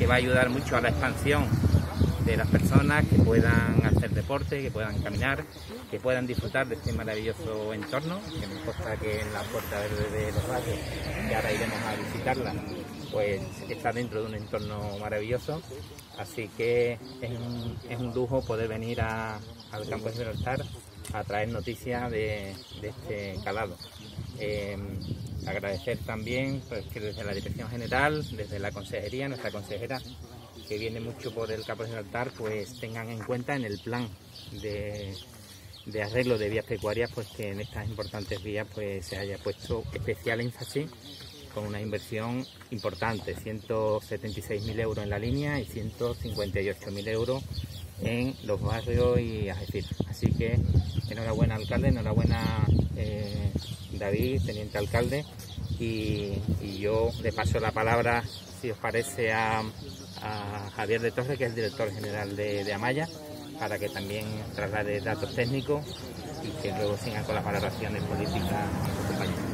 que va a ayudar mucho a la expansión de las personas, que puedan hacer deporte, que puedan caminar, que puedan disfrutar de este maravilloso entorno, que me consta que en la Puerta Verde de los Barrios, que ahora iremos a visitarla, pues está dentro de un entorno maravilloso, así que es un lujo poder venir al campo de Gibraltar a traer noticias de este calado. Agradecer también pues, que desde la Dirección General, desde la Consejería, nuestra consejera, que viene mucho por el campo de Gibraltar, pues tengan en cuenta en el plan de arreglo de vías pecuarias, pues que en estas importantes vías pues se haya puesto especial énfasis con una inversión importante, 176.000 euros en la línea y 158.000 euros en los barrios y Algeciras. Así que enhorabuena alcalde, enhorabuena David, teniente alcalde, y yo le paso la palabra, si os parece, a Javier de Torre, que es el director general de Amaya, para que también traslade datos técnicos y que luego sigan con las valoraciones políticas a sus compañeros.